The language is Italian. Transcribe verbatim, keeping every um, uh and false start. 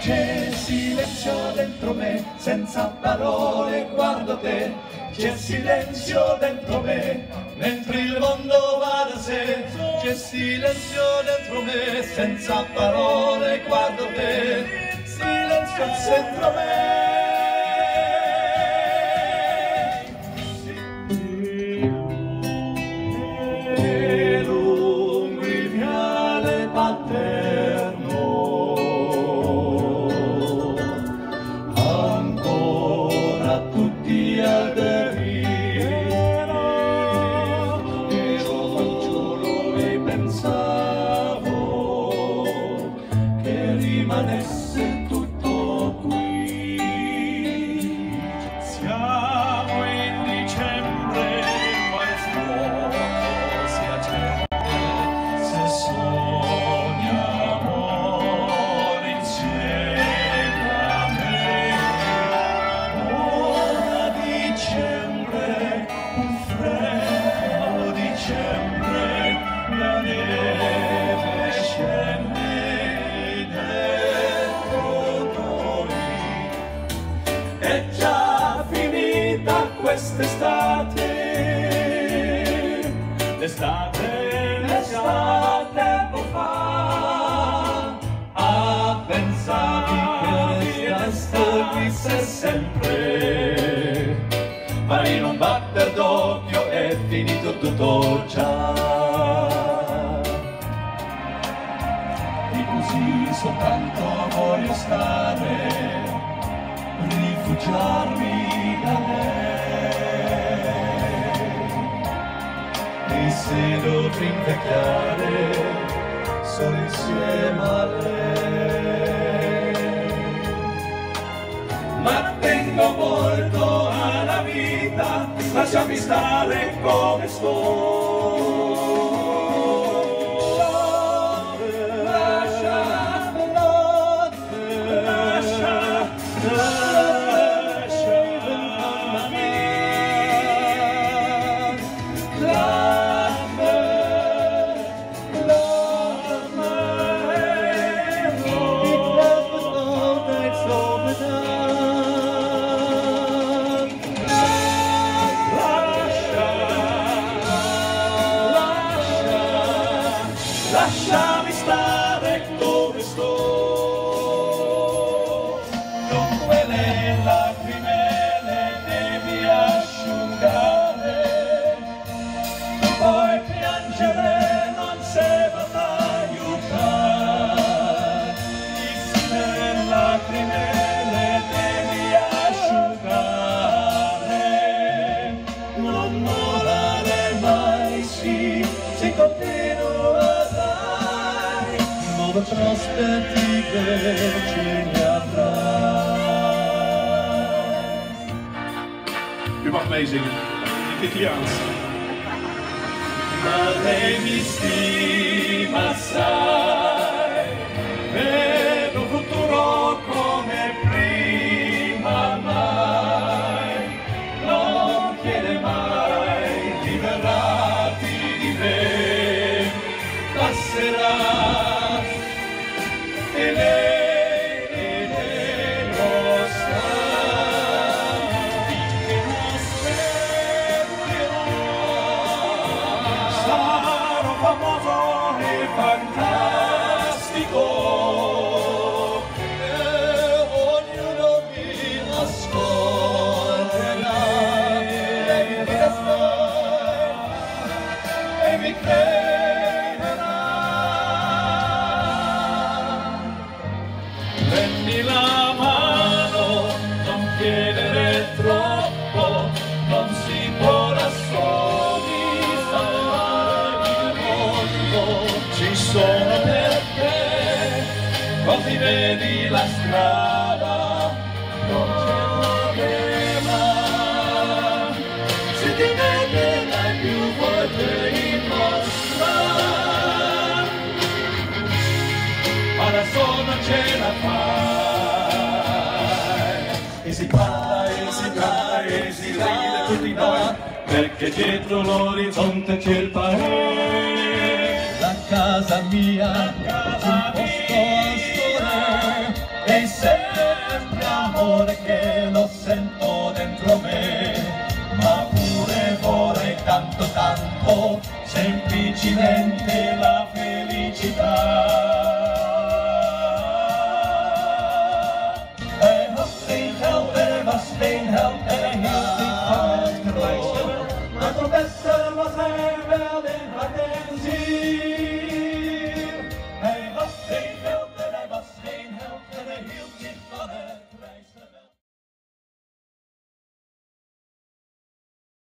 C'è silenzio dentro me, senza parole guardo te. C'è silenzio dentro me, mentre il mondo va da sé. C'è silenzio dentro me, senza parole guardo te. Silenzio dentro me. Rimanesse tutto qui. Siamo in dicembre, ma il fuoco si accende se sogniamo insieme a me. Ora dicembre, un freddo dicembre, la neve scende. È già finita quest'estate, l'estate, l'estate tempo fa. Ah, pensavi che restaste qui se sempre, ma in un batter d'occhio è finito tutto già. E così soltanto voglio stare, rifugiarmi da lei. E se dovrò invecchiare solo insieme a lei. Ma tengo molto alla vita, lasciami stare come sto. Lasciami stare come sto, con quelle lacrimele devi asciugare, poi piangere non serve ad aiutare, queste lacrimele devi asciugare, non mollare mai, sì, si continua. Nuove prospettive ce ne avrai. U mag meezingen, in het Italiaans. Ma lei mi stima assai, vedo un futuro come prima mai, non chiede mai, liberati di me, passerà. E lei, e lei lo sa, finché non sperderò, sarò famoso e fantastico, e ognuno mi ascolterà, lei mi dirà e mi crederà. Prendi la mano, non chiedere troppo, non si può da soli salvare il mondo. Ci sono per te, quasi vedi la strada, non c'è problema. Se ti vedrai più volte in mostra, adesso non ce la fai. E si parla, e si canta, e si ride tutti noi, perché dietro l'orizzonte c'è il paese. La casa mia, la casa un posto al sole, e è sempre amore che lo sento dentro me, ma pure vorrei tanto tanto semplicemente la felicità.